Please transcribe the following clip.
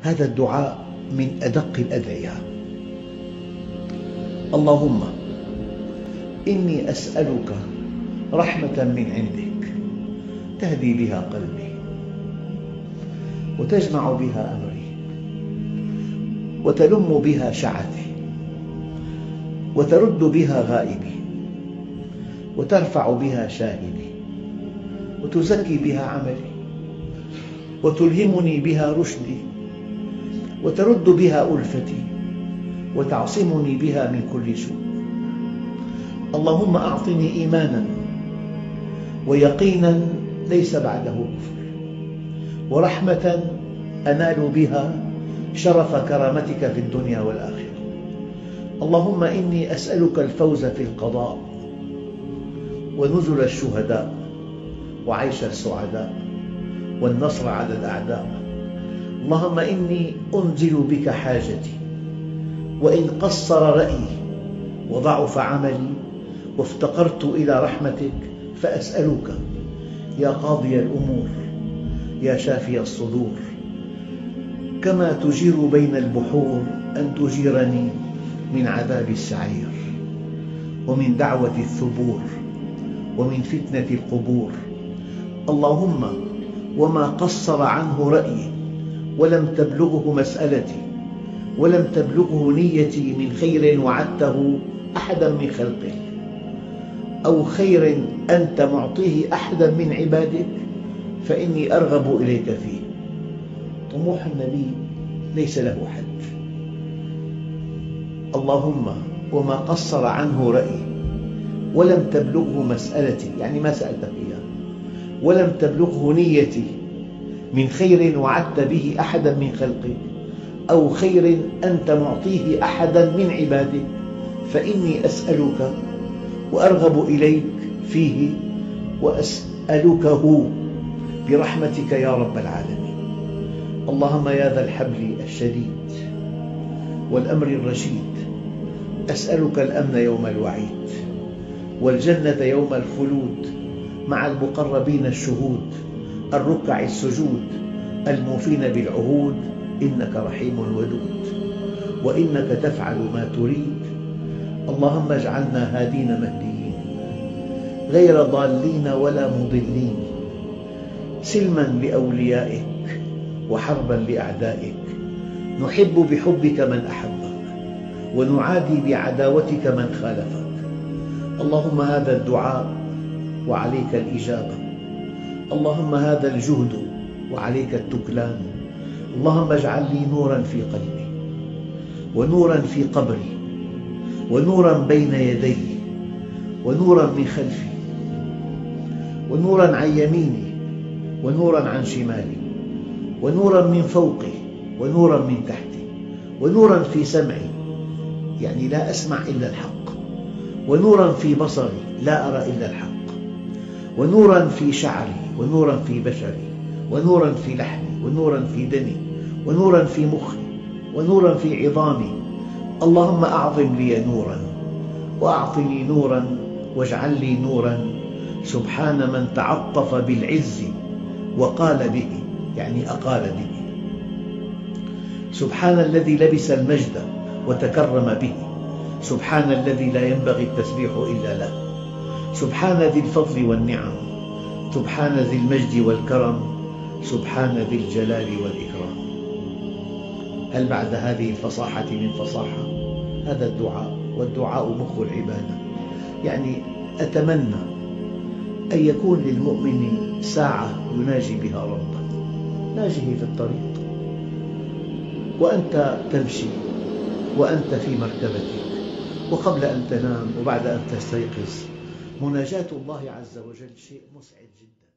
هذا الدعاء من أدق الأدعية. اللهم إني أسألك رحمة من عندك تهدي بها قلبي وتجمع بها أمري وتلم بها شعثي وترد بها غائبي وترفع بها شاهدي وتزكي بها عملي وتلهمني بها رشدي وترد بها ألفتي وتعصمني بها من كل سوء. اللهم أعطني إيمانا ويقينا ليس بعده كفر، ورحمة أنال بها شرف كرامتك في الدنيا والآخرة. اللهم إني أسألك الفوز في القضاء ونزل الشهداء وعيش السعداء والنصر على الأعداء. اللهم إني أنزل بك حاجتي، وإن قصر رأيي وضعف عملي وافتقرت إلى رحمتك فأسألك يا قاضي الأمور يا شافي الصدور، كما تجير بين البحور أن تجيرني من عذاب السعير ومن دعوة الثبور ومن فتنة القبور. اللهم وما قصر عنه رأيي ولم تبلغه مسألتي ولم تبلغه نيتي من خير وعدته أحدا من خلقك أو خير أنت معطيه أحدا من عبادك فإني أرغب إليك فيه. طموح النبي ليس له حد. اللهم وما قصر عنه رأيي ولم تبلغه مسألتي، يعني ما سألتك إياه، ولم تبلغه نيتي من خير وعدت به أحدا من خلقك أو خير أنت معطيه أحدا من عبادك فإني أسألك وأرغب إليك فيه وأسألكه برحمتك يا رب العالمين. اللهم يا ذا الحبل الشديد والأمر الرشيد، أسألك الأمن يوم الوعيد والجنة يوم الخلود مع المقربين الشهود الركع السجود الموفين بالعهود، إنك رحيم ودود وإنك تفعل ما تريد. اللهم اجعلنا هادين مهديين غير ضالين ولا مضلين، سلما لأوليائك وحربا لأعدائك، نحب بحبك من أحبك ونعادي بعداوتك من خالفك. اللهم هذا الدعاء وعليك الإجابة، اللهم هذا الجهد وعليك التكلان. اللهم اجعل لي نورا في قلبي ونورا في قبري ونورا بين يدي ونورا من خلفي ونورا عن يميني ونورا عن شمالي ونورا من فوقي ونورا من تحتي ونورا في سمعي، يعني لا أسمع إلا الحق، ونورا في بصري لا أرى إلا الحق، ونورا في شعري ونورا في بشري ونورا في لحمي ونورا في دمي ونورا في مخي ونورا في عظامي. اللهم أعظم لي نورا وأعطني نورا واجعل لي نورا، سبحان من تعطف بالعز وقال به، يعني أقال به. سبحان الذي لبس المجد وتكرم به، سبحان الذي لا ينبغي التسبيح إلا له، سبحان ذي الفضل والنعم، سبحان ذي المجد والكرم، سبحان ذي الجلال والإكرام. هل بعد هذه الفصاحة من فصاحة؟ هذا الدعاء، والدعاء مخ العبادة. يعني أتمنى أن يكون للمؤمن ساعة يناجي بها ربه، ناجه في الطريق وأنت تمشي وأنت في مركبتك وقبل أن تنام وبعد أن تستيقظ. مناجاة الله عز وجل شيء مسعد جدا.